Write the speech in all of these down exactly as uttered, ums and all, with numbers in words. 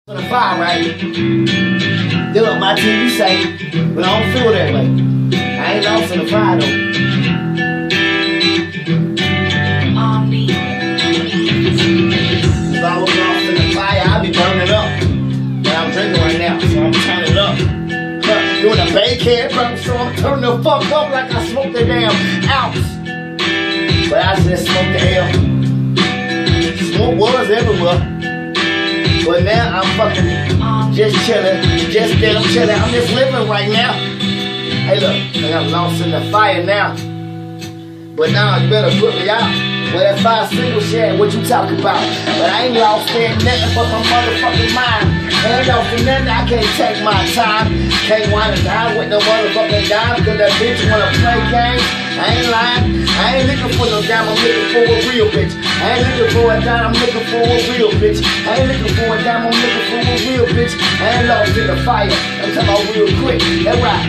On the fire, right? Do what my T V say, but I don't feel that way. I ain't lost in the fire though. If I was lost in the fire, I'd be burning up. But I'm drinking right now, so I'm turning it up. Huh, doing a bacon, bro, so I'm turning the fuck up like I smoked a damn ounce. But I just smoked the hell. Smoke was everywhere. But now I'm fucking just chilling, just still chilling. I'm just living right now. Hey look, I got lost in the fire now. But now you better put me out. Well, that fire single shit, what you talking about? But I ain't lost in nothing but my motherfucking mind. I ain't lost in nothing, I can't take my time. Can't wind it down with no motherfucking dime. Cause that bitch wanna play games. I ain't lying, I ain't looking for no dime, I'm looking for a real bitch. I ain't looking for a dime, I'm looking for a real bitch. I ain't looking for a dime, I'm looking for a real bitch. I ain't lost in the fire, I'm talking about real quick, that's right.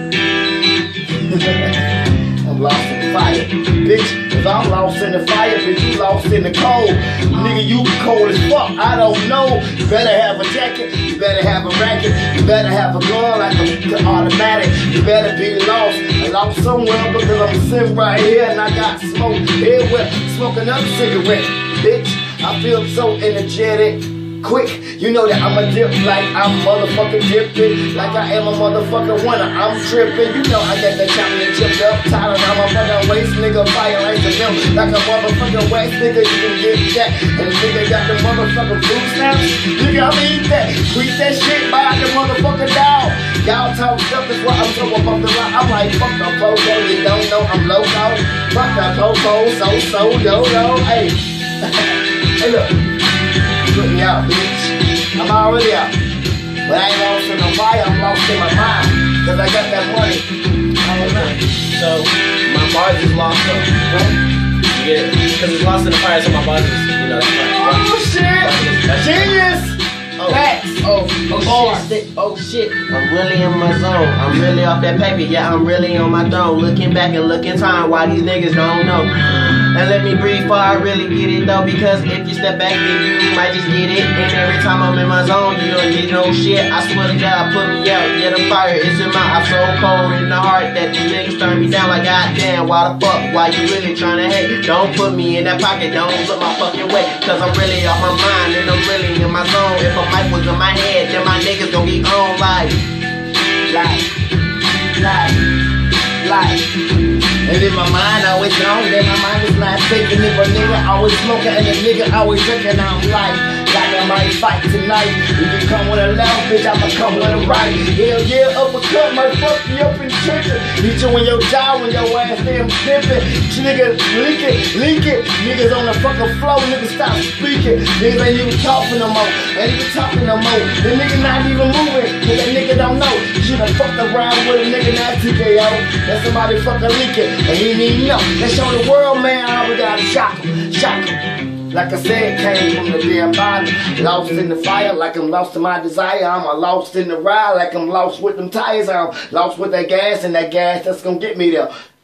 I'm lost in the fire, bitch. If I'm lost in the fire, bitch, you lost in the cold. Nigga, you cold as fuck, I don't know. You better have a jacket, you better have a racket, you better have a gun like an automatic. You better be lost, I lost somewhere because I'm sitting right here and I got smoke everywhere, smoking up a cigarette, bitch. I feel so energetic. Quick, you know that I'ma dip like I'm motherfucking dipping, like I am a motherfucking winner. I'm tripping, you know I got that championship up, tied around my fucking waist, nigga, fire like the milk, like a motherfucking wax, nigga, you can get that. And nigga got the motherfucking food stamps, nigga, I'ma eat that, tweet that shit by the motherfucking dog. Y'all talk stuff, that's what I'm talking about the rock. I'm like, fuck the popo, you don't know I'm loco. Fuck the popo, so so yo yo, hey, hey look. Put me out, bitch. I'm already out. But I ain't lost in the fire, I'm lost in my mind. Cause I got that money. I don't know. So, my bars is lost though. Right? You get it? Because it's lost in the fire, so my bars is, you know, that's fine. Oh shit! That's Genius! Oh. Facts! Oh, oh Bars. shit, oh shit. I'm really in my zone. I'm really off that paper, yeah, I'm really on my throne. Looking back and looking time, why these niggas don't know. And let me breathe before I really get it though, because if you step back then you might just get it. And every time I'm in my zone, you don't get no shit. I swear to God, put me out, yeah, the fire is in my, I'm so cold in the heart that these niggas turn me down like goddamn, why the fuck, why you really trying to hate? Don't put me in that pocket, don't look my fucking way, cause I'm really off my mind and I'm really in my zone. If a mic was in my head, then my niggas gon' be on like, like, like, like. And in my mind always gone, then my mind is not thinking. If a nigga always smoking and a nigga always drinking, I'm like, like I might fight tonight. If you come with a left, bitch, I'ma come with a right. Hell yeah, uppercut, might fuck you up in churches. Hit you in your jaw when your ass damn sniffing. Nigga, leak it, leak it. Niggas on the fucking floor, niggas stop speaking. Niggas ain't even talking no more, ain't even talking no more. The nigga not even moving, cause that nigga don't know. You done fucked around with a nigga, not T K O. That somebody fucking leaking. And he didn't even know. Let's show the world, man, I always gotta shock him, shock him. Like I said, came from the damn body. Lost in the fire, like I'm lost in my desire. I'm a lost in the ride, like I'm lost with them tires. I'm lost with that gas, and that gas that's gonna get me there.